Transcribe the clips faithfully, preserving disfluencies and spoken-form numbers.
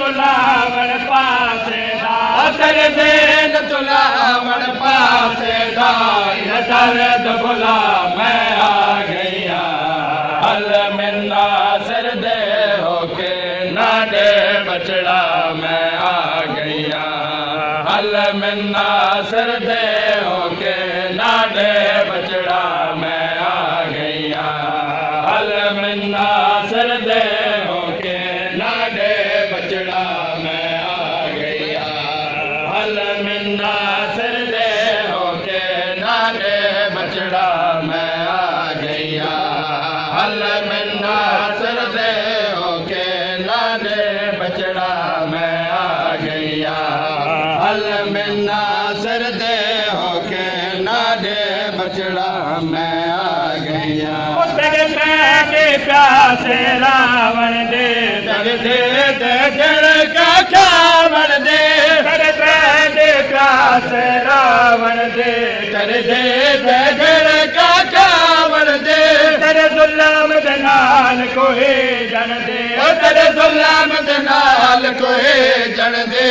तुलावण पासे दा दर्दे न तुलावण पासे दा दर्द भुला मैं आ गईया हल मिन्ना सर दे होके ना दे बचड़ा मैं आ गईया हल मिन्ना सर दे होके ना दे बचड़ा मैं आ गईया हल मिन्ना सर दे होके ना दे बचड़ा मैं आ गईया हल मिन्ना सर दे होके ना दे बचड़ा मैं आ गईया हल मिन्ना सर दे होके ना दे बचड़ा मैं आ गईया हल मिन्ना सर दे होके ना दे बचड़ा मैं आ गईया तेरे प्यारे प्यासे रावण दे दे दे दिल का खावण दे तेरे प्यारे प्यासे रावण दे तेरे दे दे दिल का खावण दे तेरे जुल्म दे नाल कोई जन दे तेरे जुल्म दे नाल कोई जन दे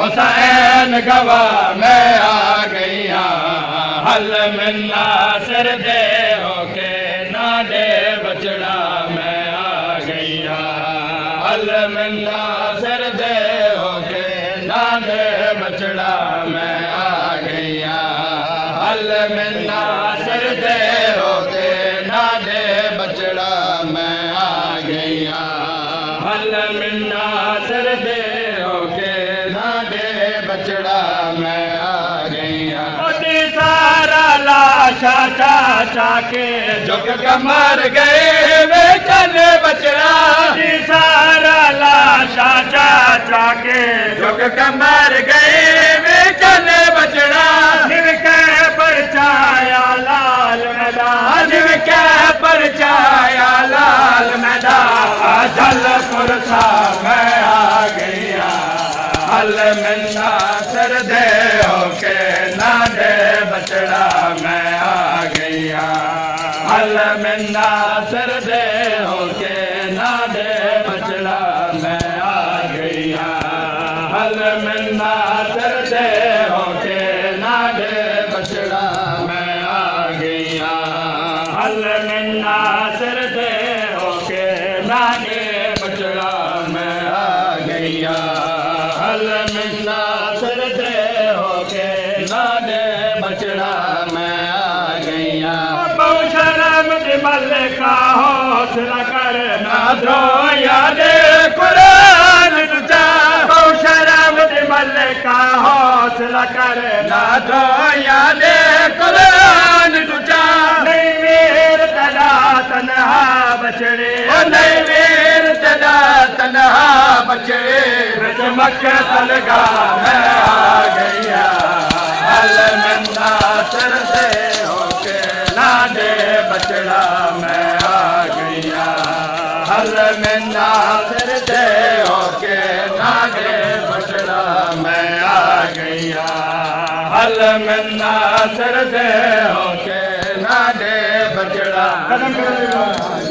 हुसैन गवाह मैं आ गईया हल मिन्ना सर दे होके ना दे बचड़ा मैं आ गईया हल मिन्ना सर दे होके ना दे बचड़ा मैं आ गईया हल मिन्ना सर दे होके ना दे बचड़ा मैं आ गईया हल मिन्ना सर दे होके ना दे बचड़ा मैं आ गईया सारा लाशा चाचा के झुक कमर गए वे चल बचड़ा सारा लाशा चाचा के झुक कमर गए वे चल बचड़ा जिनके परछाया लाल मैदान जिनके परछाया लाल मैदान जलपुर सा मैं आ गईया हल मिन्ना सर दे होके ना दे बचड़ा मैं आ गईया हल मिन्ना सर दे होके ना दे बचड़ा मैं आ गईया हल मिन्ना सर दे होके ना दे बचड़ा मैं आ गईया हल मिन्ना सर दे होके ना दे बचड़ा मैं आ गईया हल मिन्ना सर दे होके ना दे बचड़ा मैं आ गईया बहु शर्म दे मल्लिका हौसला कर ना दो याद कुरान तुझा बहु शर्म दे मल्लिका हौसला कर ना दो याद कुरान तुझा नहीं वीर तदा तन्हा बचड़े नहीं वीर तदा तन्हा बचड़े मक्का तलगा मैं आ गईया हल मिन्ना सर दे होके ना दे बचड़ा मैं आ गईया हल मिन्ना सर दे होके ना दे बचड़ा मैं आ गईया हल मिन्ना सर दे होके ना दे बचड़ा